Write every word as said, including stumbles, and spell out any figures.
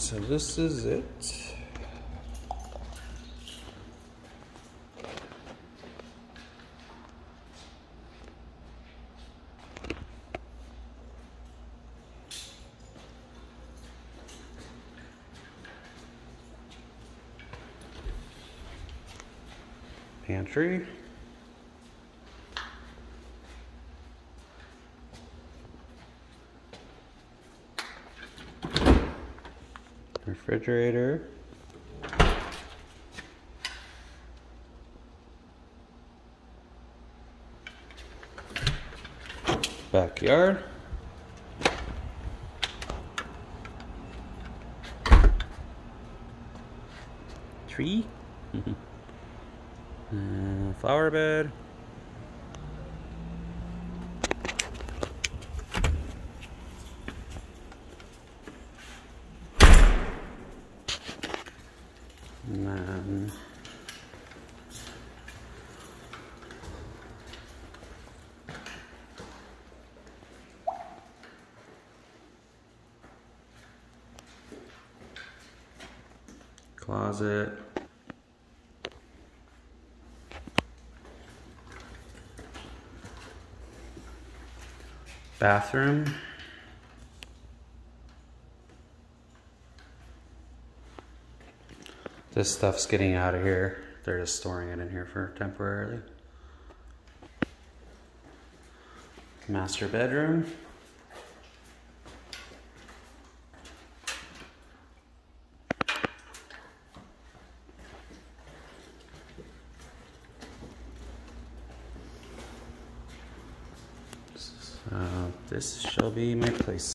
So this is it. Pantry. Refrigerator. Backyard. Tree. uh, flower bed. And then closet. Bathroom. This stuff's getting out of here. They're just storing it in here for temporarily. Master bedroom. So this shall be my place.